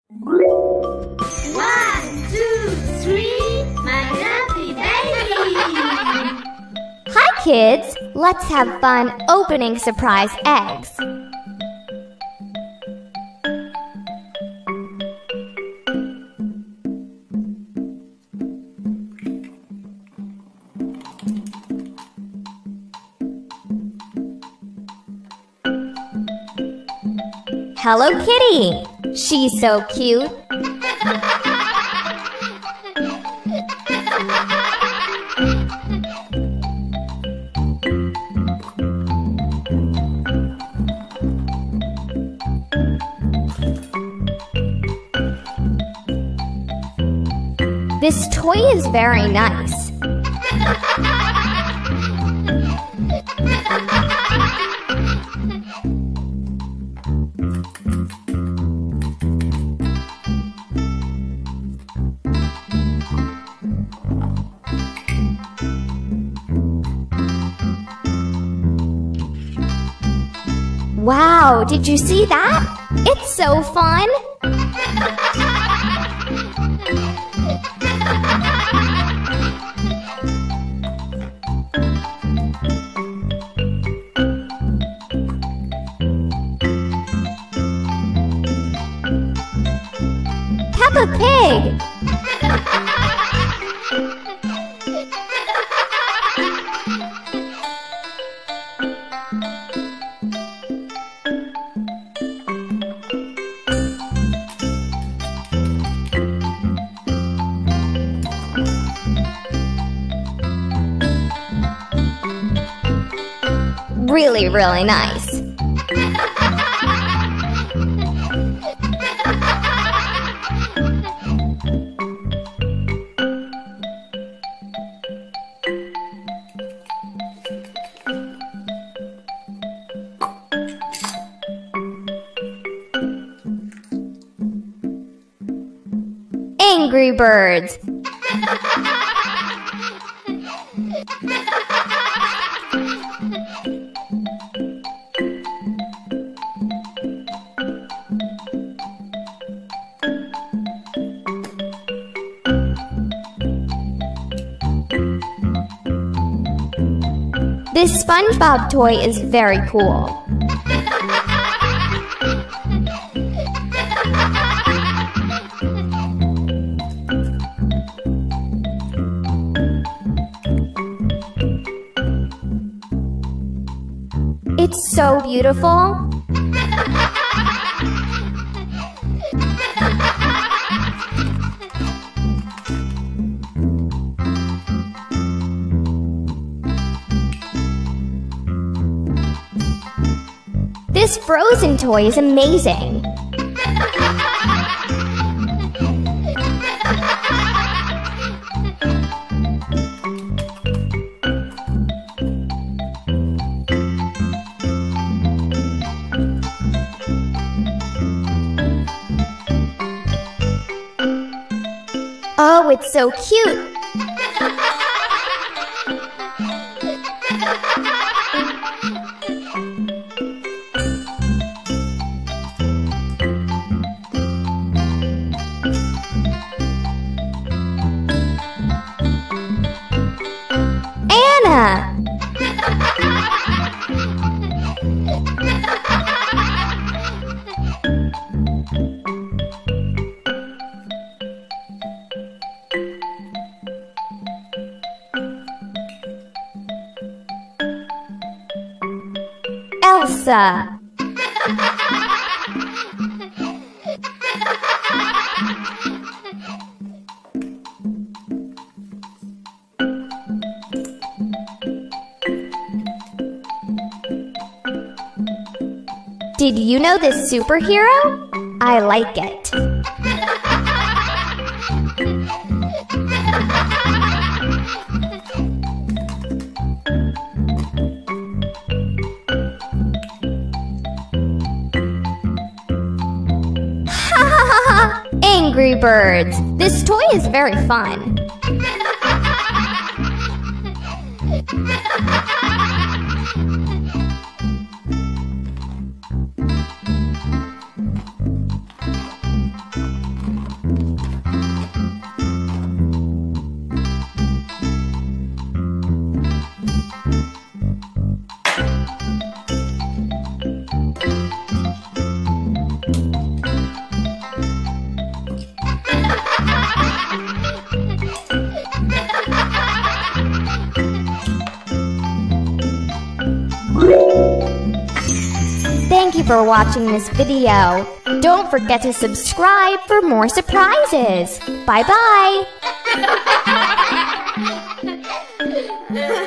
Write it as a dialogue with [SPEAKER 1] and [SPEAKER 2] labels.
[SPEAKER 1] 1, 2, 3, my happy baby!
[SPEAKER 2] Hi kids! Let's have fun opening surprise eggs. Hello Kitty! She's so cute. This toy is very nice. Wow, did you see that? It's so fun! Peppa Pig! Really, really nice. Angry Birds. This SpongeBob toy is very cool. It's so beautiful. This Frozen toy is amazing. Oh, it's so cute. Anna! Elsa! Did you know this superhero? I like it. Angry Birds. This toy is very fun. you for watching this video. Don't forget to subscribe for more surprises. Bye-bye.